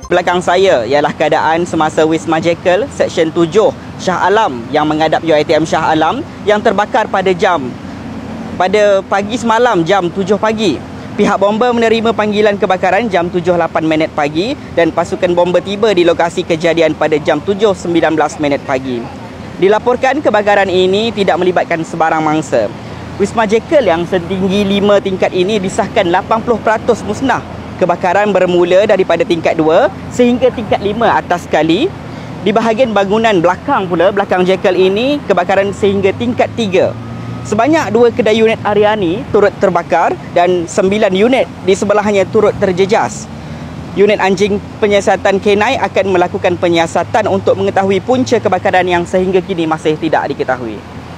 Belakang saya ialah keadaan semasa Wisma Jekyll Seksyen 7 Shah Alam yang menghadap UiTM Shah Alam yang terbakar pada pagi semalam jam 7 pagi. Pihak bomba menerima panggilan kebakaran jam 7.08 pagi dan pasukan bomba tiba di lokasi kejadian pada jam 7.19 pagi. Dilaporkan kebakaran ini tidak melibatkan sebarang mangsa. Wisma Jekyll yang setinggi 5 tingkat ini disahkan 80% musnah. Kebakaran bermula daripada tingkat 2 sehingga tingkat 5 atas sekali. Di bahagian bangunan belakang Jekyll ini, kebakaran sehingga tingkat 3. Sebanyak 2 kedai unit Aryani turut terbakar dan 9 unit di sebelahnya turut terjejas. Unit anjing penyiasatan K9 akan melakukan penyiasatan untuk mengetahui punca kebakaran yang sehingga kini masih tidak diketahui.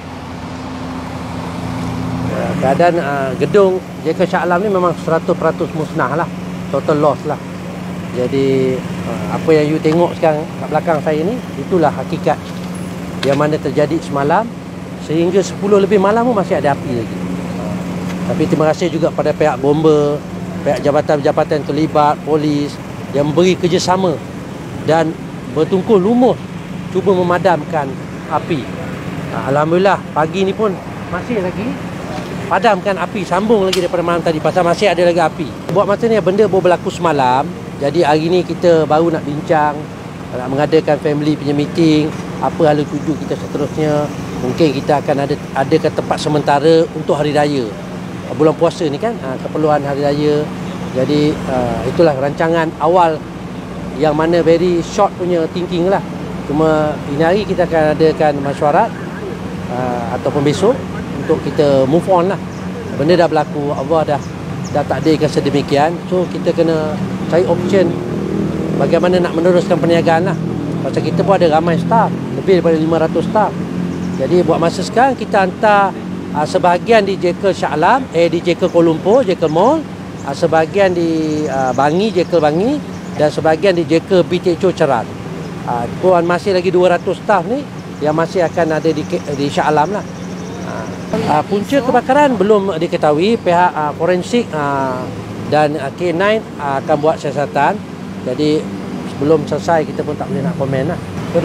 Keadaan gedung Jekyll Shah Alam ni memang 100% musnah lah. Total loss lah. Jadi apa yang you tengok sekarang kat belakang saya ni, itulah hakikat yang mana terjadi semalam. Sehingga 10 lebih malam pun masih ada api lagi. Tapi terima kasih juga pada pihak bomba, pihak jabatan-jabatan yang terlibat, polis yang memberi kerjasama dan bertungkul lumus cuba memadamkan api. Alhamdulillah pagi ni pun masih lagi padamkan api, sambung lagi daripada malam tadi pasal masih ada lagi api. Buat masa ni benda baru berlaku semalam. Jadi hari ni kita baru nak bincang, nak mengadakan family punya meeting, apa hala tuju kita seterusnya. Mungkin kita akan adakan tempat sementara untuk hari raya. Bulan puasa ni kan, keperluan hari raya. Jadi itulah rancangan awal yang mana very short punya thinking lah. Cuma ini hari kita akan adakan mesyuarat ataupun besok untuk kita move on lah. Benda dah berlaku, Allah dah takdirkan sedemikian. So kita kena cari option bagaimana nak meneruskan perniagaan lah. Pasal kita pun ada ramai staff, lebih daripada 500 staff. Jadi buat masa sekarang kita hantar sebahagian di Jekyll Shah Alam, di Jekyll Kuala Lumpur, Jekyll Mall, sebahagian di Bangi, Jekyll Bangi dan sebahagian di Jekyll BTCO Ceran. Pun masih lagi 200 staff ni yang masih akan ada di Shah Alam lah. Punca kebakaran belum diketahui. Pihak forensik dan K9 akan buat siasatan. Jadi sebelum selesai kita pun tak boleh nak komen lah.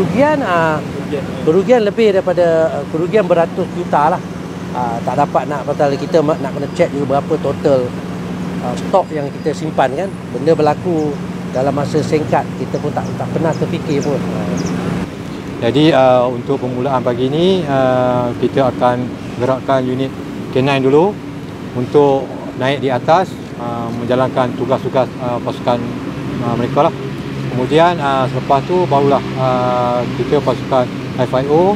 Kerugian lebih daripada kerugian beratus juta lah. Tak dapat nak pasal kita nak kena check juga berapa total stok yang kita simpan kan. Benda berlaku dalam masa singkat, kita pun tak pernah terfikir pun. Jadi untuk permulaan pagi ni kita akan gerakkan unit K9 dulu untuk naik di atas menjalankan tugas-tugas pasukan mereka lah. Kemudian selepas tu barulah kita pasukan FIO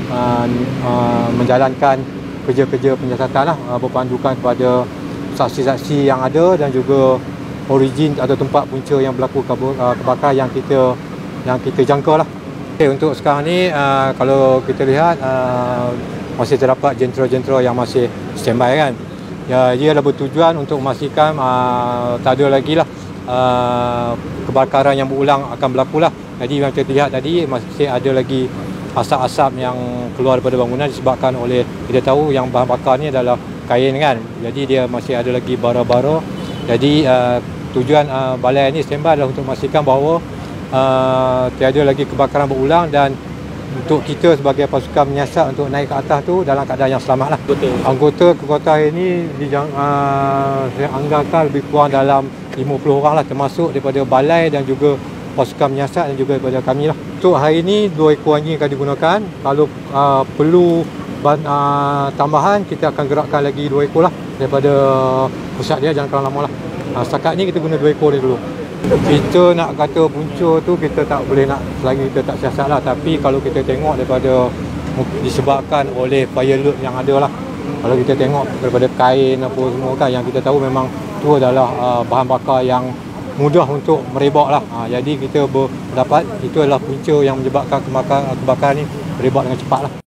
menjalankan kerja-kerja penyiasatan lah, berpandukan kepada saksi-saksi yang ada dan juga origin atau tempat punca yang berlaku kebakaran yang kita jangka lah. Okay, untuk sekarang ni kalau kita lihat masih terdapat jentera-jentera yang masih standby kan. Ya, ia adalah bertujuan untuk memastikan tak ada lagi lah kebakaran yang berulang akan berlaku lah. Jadi yang kita lihat tadi masih ada lagi asap-asap yang keluar daripada bangunan disebabkan oleh, kita tahu yang bahan bakar ni adalah kain kan. Jadi dia masih ada lagi bara-bara. Jadi tujuan balai ni standby adalah untuk memastikan bahawa tiada lagi kebakaran berulang dan untuk kita sebagai pasukan menyiasat untuk naik ke atas tu dalam keadaan yang selamat lah. Betul. Anggota kekuatan ini saya anggarkan lebih kurang dalam 50 orang lah, termasuk daripada balai dan juga pasukan menyiasat dan juga daripada kami lah. Untuk hari ini 2 ekor anjing akan digunakan. Kalau perlu tambahan, kita akan gerakkan lagi 2 ekor lah daripada pusat dia, jangan terlalu lama lah. Setakat ni kita guna 2 ekor ni dulu. Kita nak kata punca tu kita tak boleh nak, selagi kita tak siasat lah. Tapi kalau kita tengok daripada disebabkan oleh fire load yang ada lah. Kalau kita tengok daripada kain apa semua kan, yang kita tahu memang itu adalah bahan bakar yang mudah untuk merebak lah. Jadi kita berpendapat itu adalah punca yang menyebabkan kebakaran ni merebak dengan cepat lah.